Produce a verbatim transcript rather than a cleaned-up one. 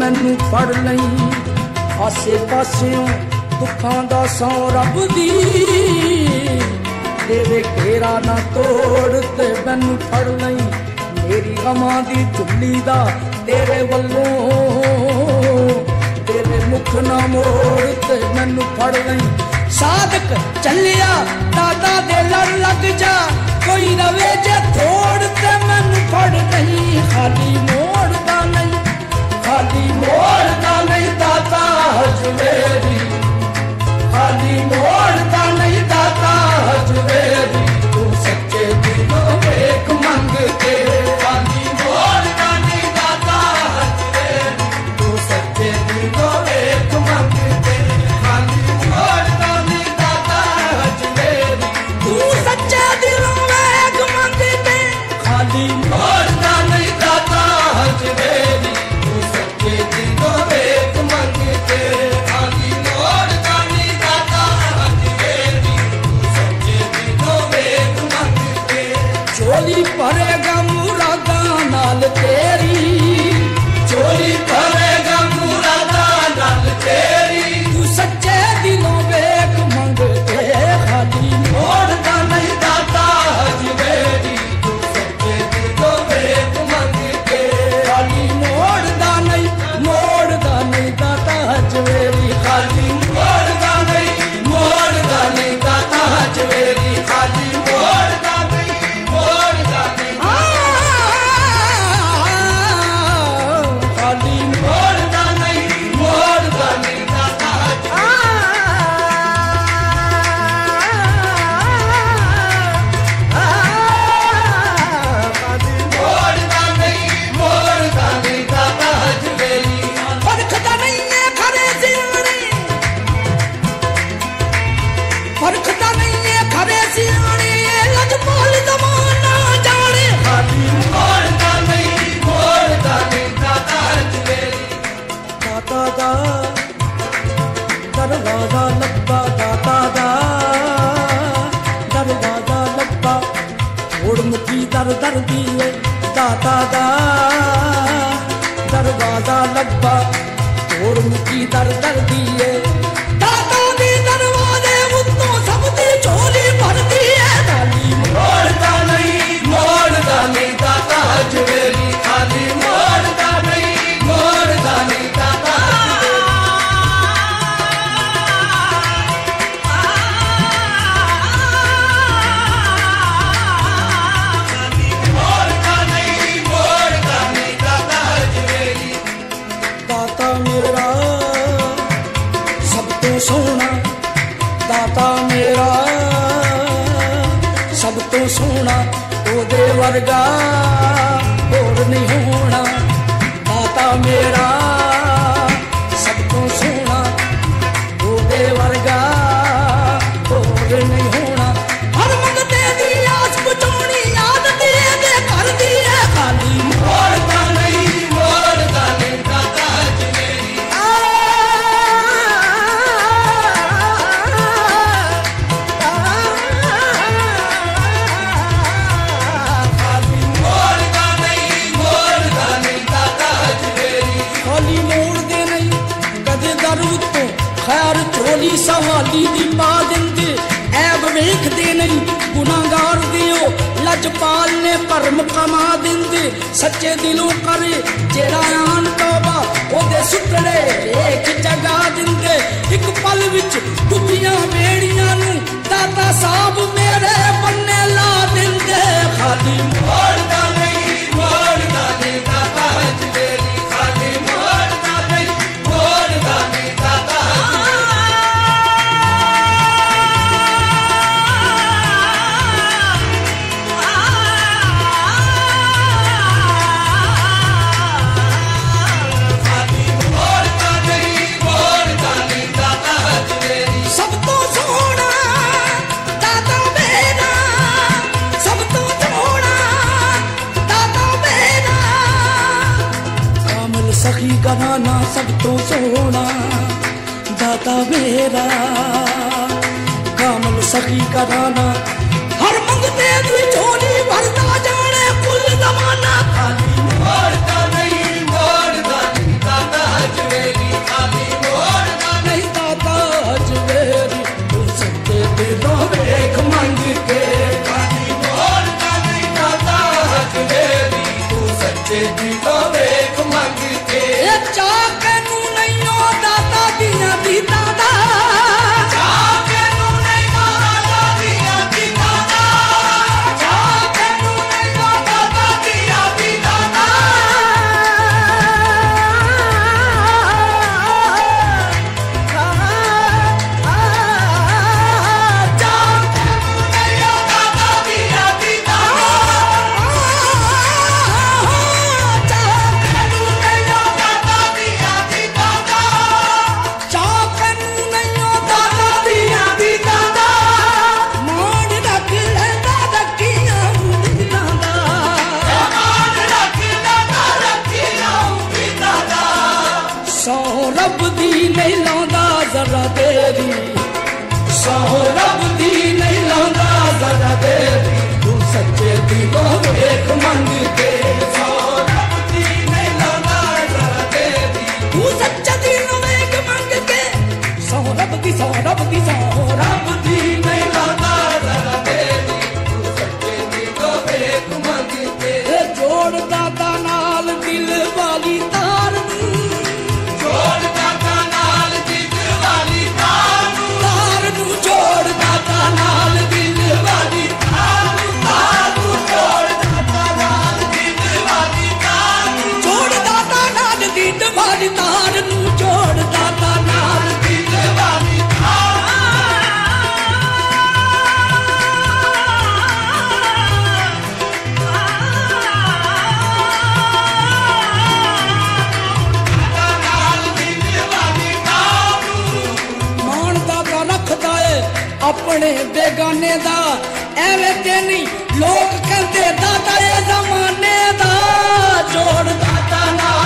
मैनू फड़ लई आसे पासियों दुखां दा सौ रब दी तेरे घेरा ना तोड़ ते मैनू फड़ लई मेरी गमां दी झुल्ली दा तेरे वल्लों तेरे मुख ना मोड़ ते मैनू फड़ लई साधक चलिया दादा दे लड़ लग जा कोई रवे जे थोड़ ते मैनू फड़ नहीं खाली मोड़दा नहीं खाली मोड़दा नहीं दाता हजवेरी खाली मोड़दा नहीं दाता हजवेरी तू सच्चे दिलों वेख मंग के खाली मोड़दा नहीं दाता हजवेरी तू सच्चे दिलों वेख मंग के खाली मोड़दा नहीं दाता हजवेरी तू सच्चे दिलों वेख मंग के खाली मोड़दा नहीं दाता हजवेरी तू सच्चे दिलों वेख मंग के खाली मोड़दा नहीं दाता हजवेरी तू सच्चे दिलों वेख मंग के चोली भरेगा मुरादा नाल तेरी चोली भरेगा मुरादा नाल तेरी तू सच्चे दिलों वेख मंग के खाली मोड़दा नहीं दाता हजवेरी तू सच्चे दिलों वेख मंग के खाली मोड़दा नहीं मोड़दा नहीं दाता हजवेरी खाली मोड़दा नहीं मोड़दा नहीं दाता हजवेरी खाली मोड़दा नहीं मोड़दा नहीं खाली मोड़दा नहीं मोड़दा नहीं दाता मोड़दा नहीं मोड़दा नहीं दाता हजवेरी फरकदा नहीं है खरे सियाने फरकदा नहीं है खरे सियाने लजपाल जमाना जाने खाली मोड़दा नहीं मोड़दा नहीं दाता हजवेरी दाता दा दरवाजा लब्बा दाता दा दरवाजा लब्बा ओड़ मुखी दर दर दिए दाता दा दरवाजा लब्बा ओड़ मुखी दर दर दिए दाता दी दरवाजे उत्तों सब दी झोली भरदी है खाली मोड़दा नहीं मोड़दा नहीं दाता हजवेरी खाली मोड़दा नहीं मोड़दा नहीं दाता मोड़दा नहीं मोड़दा नहीं दाता हजवेरी दाता मेरा सब तो सोना दाता मेरा सब तो सोना ओदे वर्गा होर नहीं होना दाता मेरा सब तो सोना ओदे वर्गा होर नहीं होना हर मंगते दी आस पुचानी याद तेरे दे कर दी है खाली मोड़दा नहीं मोड़दा नहीं दाता हजवेरी खाली मोड़दा नहीं मोड़दा नहीं दाता हजवेरी खाली मोड़दे नहीं कदे दर उत्तों खैर झोली सवाली दी पा दिंदे ऐब वेखदे नहीं गुनाहगार दियो लजपाल ने भरम कमा दिंदे सच्चे दिलों करे जेड़ा आन तौबा ओदे सुतड़े एक जगा दिंदे एक पल विच डुबियां बेड़ियां नू दाता साहब मेरे बन्ने ला दिंदे खाली मोड़दा नहीं मोड़दा नहीं दाता हजवेरी खाली मोड़दा नहीं मोड़दा नहीं दाता खाली मोड़दा नहीं मोड़दा नहीं दाता हजवेरी सब तो सोना दाता मेरा सब तो सोना दाता मेरा कामल सखी घराना सब तो सोना दाता मेरा कामल सखी घराना हर मंगते दी झोली भरदा जाने कुल जमाना खाली मोड़दा नहीं मोड़दा नहीं दाता रब दी नहीं लांदा जरा देरी सौ रब दी नहीं लांदा जरा देरी तू सच्चे दिलों वेख मंग के सौ रब दी नहीं लांदा जरा देरी तू सच्चे दिलों वेख मंग के सौ रब दी सौ रब दी सौ रब दी नहीं लांदा जरा देरी तू सच्चे दिलों वेख मंग के जोड़ दादा नाल दिल वाली तार जोड़ दादा नाल दिल वाली तार तार नू जोड़ दादा नाल दिल वाली तार तार नू जोड़ दादा नाल दिल वाली तार जोड़ दादा नाल दिल वाली तार नू जोड़ दादा नाल दिल वाली अपने बेगाने दा एवे ते नहीं लोग कहते दादा ये जमाने दा जोड़ दादा ना